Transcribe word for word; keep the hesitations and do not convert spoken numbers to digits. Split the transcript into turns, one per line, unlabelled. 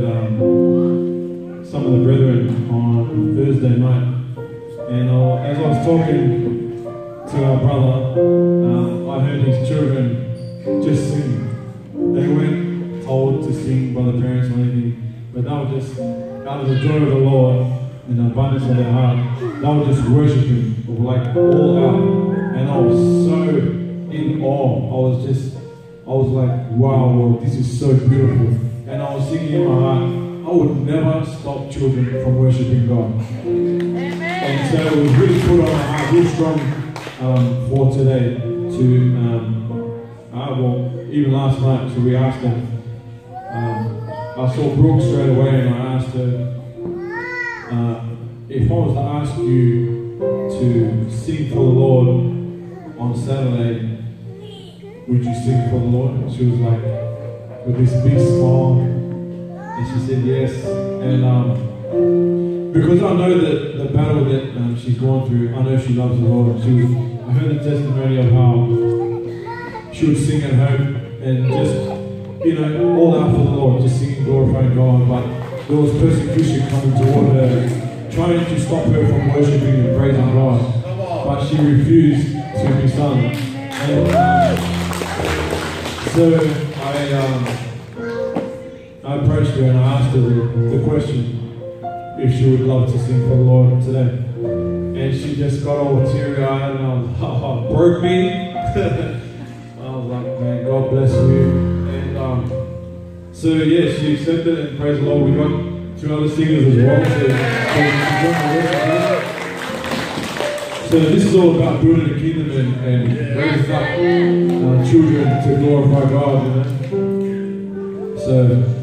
with um, some of the brethren on Thursday night, and uh, as I was talking to our brother, um, I heard his children just sing. They weren't told to sing by the parents or anything, but they were just, out of the joy of the Lord and the abundance of their heart, they were just worshiping, like all out. And I was so in awe. I was just, I was like, wow, Lord, this is so beautiful. And I was thinking in my heart, I would never stop children from worshiping God. Amen. And so it was really put on my heart, real strong um, for today to, um, uh, well, even last night, so we asked them. Um, I saw Brooke straight away and I asked her, uh, if I was to ask you to sing for the Lord on Saturday, would you sing for the Lord? And she was like, with this big smile, and she said yes. And um, because I know that the battle that um, she's gone through, I know she loves the Lord. She was, I heard the testimony of how she would sing at home and just, you know, all out for the Lord, just singing, glorifying God. But there was persecution coming toward her, trying to stop her from worshiping and praising God. But she refused to be sung. And um, so I, um, I approached her and I asked her the, the question if she would love to sing for the Lord today. And she just got all teary-eyed and I was, oh, broke me. I was like, man, God bless you. And um, so yeah, she accepted and praise the Lord. We got two other singers as well. So, so this is all about building a kingdom and, and raising up uh, children to glorify God, you know. So